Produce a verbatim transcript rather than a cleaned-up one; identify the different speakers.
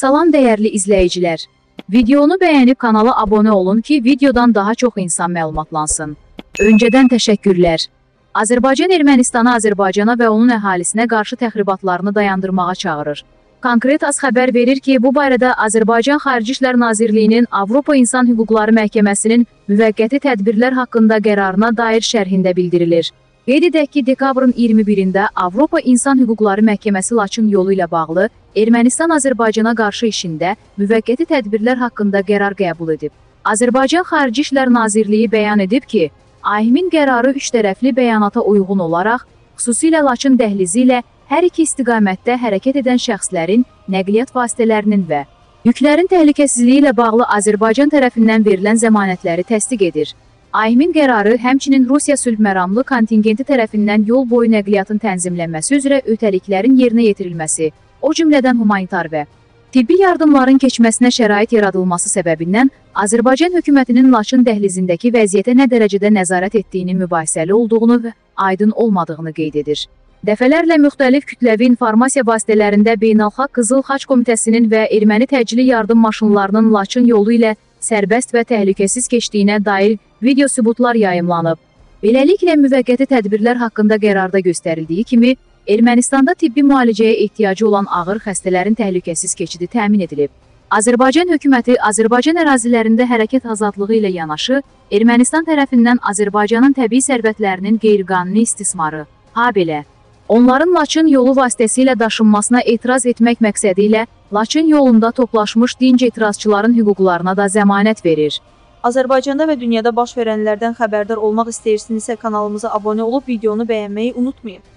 Speaker 1: Salam dəyərli izləyicilər. Videonu bəyənib kanala abunə olun ki, videodan daha çox insan məlumatlansın. Öncədən təşəkkürlər. Azərbaycan Ermənistanı Azərbaycana və onun əhalisinə qarşı təxribatlarını dayandırmağa çağırır. Konkret AS xəbər verir ki, bu barədə Azərbaycan Xarici İşlər Nazirliyinin Avropa İnsan Hüquqları Məhkəməsinin müvəqqəti tədbirlər haqqında qərarına dair şərhində bildirilir. Qeyd edək ki, dekabrın iyirmi birində Avropa İnsan Hüquqları Məhkəməsi Laçın yolu ilə bağlı Ermənistan Azərbaycana qarşı işində müvəqqəti tədbirlər haqqında qərar qəbul edib. Azərbaycan Xarici İşlər Nazirliyi bəyan edib ki, A Y M-in qərarı üç tərəfli bəyanata uyğun olaraq, xüsusilə Laçın dəhlizi ilə hər iki istiqamətdə hərəkət edən şəxslərin, nəqliyyat vasitələrinin və yüklərin təhlükəsizliyi ilə bağlı Azərbaycan tərəfindən verilən zəmanətləri təsdiq edir. A Y M-in qərarı həmçinin Rusiya sülh məramlı kontingenti tərəfindən yol boyu nəqliyyatın tənzimlənməsi üzrə ötəliklərin yerinə yetirilməsi, o cümlədən humanitar və tibbi yardımların keçməsinə şərait yaradılması səbəbindən Azərbaycan hökumətinin Laçın dəhlizindəki vəziyyətə nə dərəcədə nəzarət etdiyini mübahisəli olduğunu və aydın olmadığını qeyd edir. Dəfələrlə müxtəlif kütləvi informasiya vasitələrində Beynəlxalq Qızıl Xaç Komitəsinin və erməni təcili yardım maşınlarının Laçın yolu ilə sərbəst və təhlükəsiz keçdiyinə dair video sübutlar yayımlanıb. Beləliklə, müvəqqəti tədbirlər haqqında qərarda göstərildiyi kimi, Ermənistanda tibbi müalicəyə ehtiyacı olan ağır xəstələrin təhlükəsiz keçidi təmin edilib. Azərbaycan hökuməti Azərbaycan ərazilərində hərəkət azadlığı ilə yanaşı, Ermənistan tərəfindən Azərbaycanın təbii sərvətlərinin qeyri-qanuni istismarı, habelə onların Laçın yolu vasitəsilə daşınmasına etiraz etmək məqsədi ilə Laçın yolunda toplaşmış dinc etirazçıların hüquqlarına da zəmanət verir.
Speaker 2: Azərbaycanda və dünyada baş verənlərdən xəbərdar olmaq istəyirsinizsə kanalımıza abunə olub videonu bəyənməyi unutmayın.